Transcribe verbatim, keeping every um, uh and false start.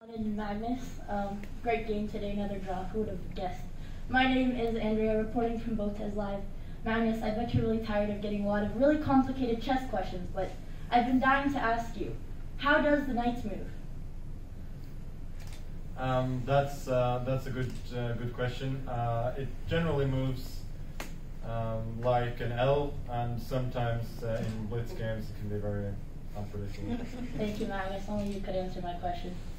And Magnus. Um, great game today, another draw. Who would have guessed? My name is Andrea, reporting from Botez Live. Magnus, I bet you're really tired of getting a lot of really complicated chess questions, but I've been dying to ask you, how does the knights move? Um, that's uh, that's a good uh, good question. Uh, it generally moves um, like an L, and sometimes uh, in blitz games it can be very unpredictable. Thank you, Magnus. Only you could answer my question.